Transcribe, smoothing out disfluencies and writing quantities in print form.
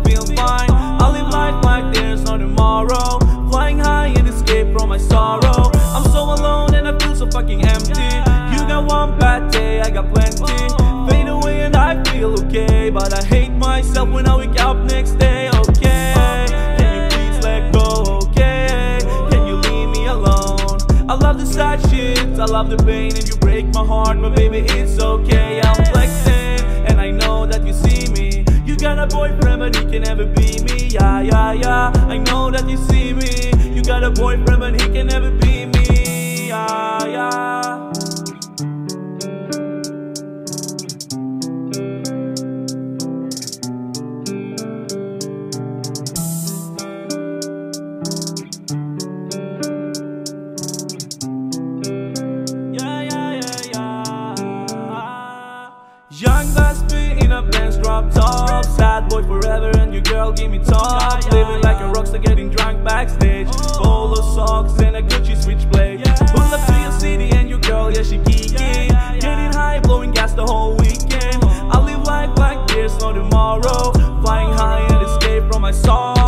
feel fine. I live life like there's no tomorrow, flying high and escape from my sorrow. I'm so alone and I feel so fucking empty. You got one bad day, I got plenty. Fade away and I feel okay, but I hate myself when I wake up next day. Okay, can you please let go? Okay, can you leave me alone? I love the sad shit, I love the pain, and you break my heart, but baby it's okay. I'm flexing and I know that you see me. You got a boyfriend but he can never be me. Yeah, yeah, yeah, I know that you see me. You got a boyfriend but he can never be me. Yeah, yeah. Young Väsby in a Benz drop top, sad boy forever and your girl give me top. Living like a rockstar, getting drunk backstage, polo socks and a Gucci switchblade. Pull up to your city and your girl, yeah she geeking, getting high, blowing gas the whole weekend. I live life like there's no tomorrow, flying high and escape from my sorrow.